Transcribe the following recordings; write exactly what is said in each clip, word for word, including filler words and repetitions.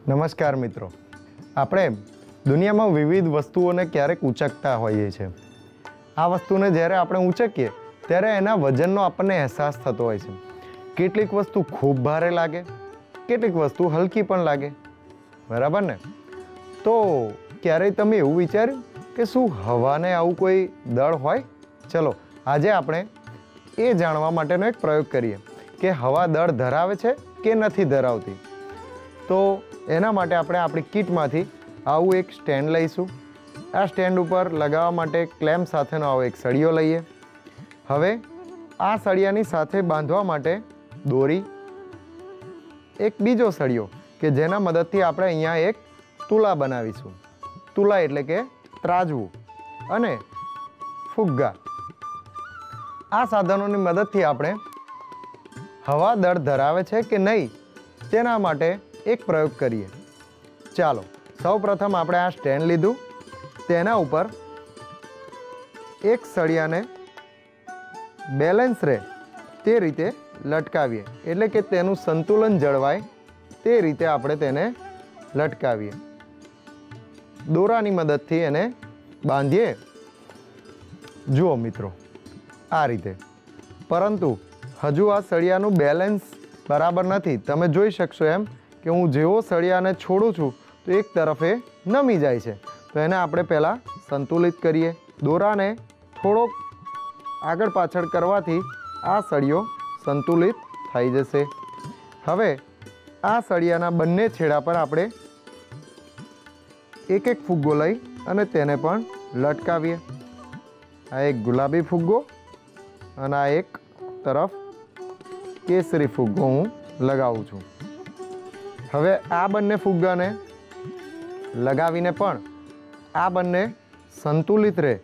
નમસ્કાર મિત્રો, આપણે દુનિયામાં વિવિધ વસ્તુઓને ક્યારેક ઉંચકતા હોઈએ છીએ. આ વસ્તુને જ્યારે આપણે ઉંચકીએ ત્યારે એના વજનનો આપણને અહેસાસ થતો હોય છે. કેટલીક વસ્તુ ખૂબ ભારે લાગે, કેટલીક વસ્તુ હલકી પણ લાગે, બરાબર ને? તો ક્યારેય તમે એવું વિચાર્યું કે શું હવાને આવું કોઈ દળ હોય? ચલો આજે આપણે એ જાણવા માટેનો એક પ્રયોગ કરીએ કે હવા દળ ધરાવે છે કે નથી ધરાવતી. તો એના માટે આપણે આપણી કીટમાંથી આવું એક સ્ટેન્ડ લઈશું. આ સ્ટેન્ડ ઉપર લગાવવા માટે ક્લેમ્પ સાથેનો આવો એક સળિયો લઈએ. હવે આ સળિયાની સાથે બાંધવા માટે દોરી, એક બીજો સળિયો કે જેના મદદથી આપણે અહીંયા એક તુલા બનાવીશું. તુલા એટલે કે ત્રાજવું, અને ફુગ્ગા. આ સાધનોની મદદથી આપણે હવા દળ ધરાવે છે કે નહીં તેના માટે એક પ્રયોગ કરીએ. ચાલો સૌ પ્રથમ આપણે આ સ્ટેન્ડ લીધું, તેના ઉપર એક સળિયાને બેલેન્સ રહે તે રીતે લટકાવીએ, એટલે કે તેનું સંતુલન જળવાય તે રીતે આપણે તેને લટકાવીએ. દોરાની મદદથી એને બાંધીએ. જુઓ મિત્રો, આ રીતે. પરંતુ હજુ આ સળિયાનું બેલેન્સ બરાબર નથી. તમે જોઈ શકશો એમ કે હું જેવો સળિયાને છોડું છું તો એક તરફે નમી જાય છે. તો એને આપણે પહેલાં સંતુલિત કરીએ. દોરાને થોડોક આગળ પાછળ કરવાથી આ સળિયો સંતુલિત થઈ જશે. હવે આ સળિયાના બંને છેડા પર આપણે એક એક ફુગ્ગો લઈ અને તેને પણ લટકાવીએ. આ એક ગુલાબી ફુગ્ગો અને આ એક તરફ કેસરી ફુગ્ગો હું લગાવું છું. હવે આ બંને ફુગ્ગાને લગાવીને પણ આ બંને સંતુલિત રહે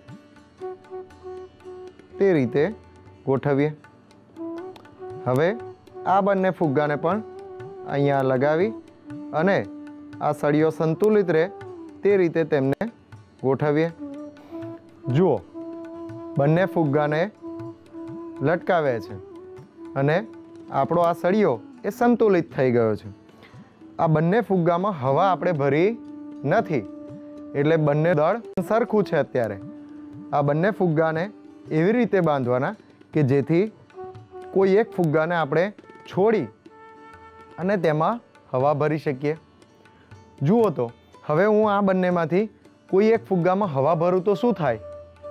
તે રીતે ગોઠવીએ. હવે આ બંને ફુગ્ગાને પણ અહીંયા લગાવી અને આ સળિયો સંતુલિત રહે તે રીતે તેમને ગોઠવીએ. જુઓ, બંને ફુગ્ગાને લટકાવ્યા છે અને આપણો આ સળિયો એ સંતુલિત થઈ ગયો છે. આ બંને ફુગ્ગામાં હવા આપણે ભરી નથી, એટલે બંને દળ સરખું છે. અત્યારે આ બંને ફુગ્ગાને એવી રીતે બાંધવાના કે જેથી કોઈ એક ફુગ્ગાને આપણે છોડી અને તેમાં હવા ભરી શકીએ. જુઓ તો, હવે હું આ બંનેમાંથી કોઈ એક ફુગ્ગામાં હવા ભરું તો શું થાય?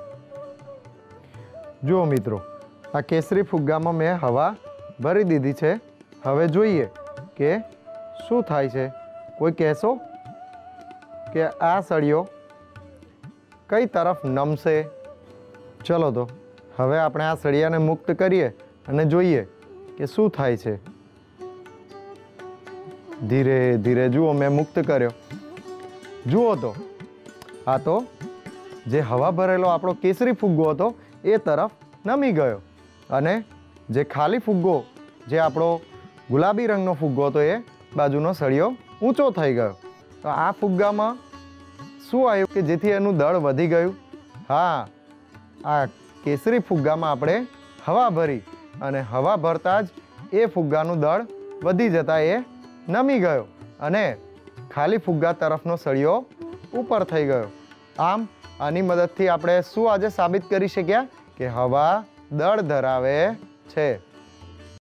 જુઓ મિત્રો, આ કેસરી ફુગ્ગામાં મેં હવા ભરી દીધી છે. હવે જોઈએ કે શું થાય છે. કોઈ કહેશો કે આ સળિયો કઈ તરફ નમશે? ચલો તો હવે આપણે આ સળિયાને મુક્ત કરીએ અને જોઈએ કે શું થાય છે. ધીરે ધીરે જુઓ, મેં મુક્ત કર્યો. જુઓ તો, આ તો જે હવા ભરેલો આપણો કેસરી ફુગ્ગો હતો એ તરફ નમી ગયો, અને જે ખાલી ફુગ્ગો, જે આપણો ગુલાબી રંગનો ફુગ્ગો હતો, એ બાજુનો સળિયો ઊંચો થઈ ગયો. તો આ ફુગ્ગામાં શું આવ્યું કે જેથી એનું દળ વધી ગયું? હા, આ કેસરી ફુગ્ગામાં આપણે હવા ભરી અને હવા ભરતા જ એ ફુગ્ગાનું દળ વધી જતાં એ નમી ગયો અને ખાલી ફુગ્ગા તરફનો સળિયો ઉપર થઈ ગયો. આમ આની મદદથી આપણે શું આજે સાબિત કરી શક્યા કે હવા દળ ધરાવે છે.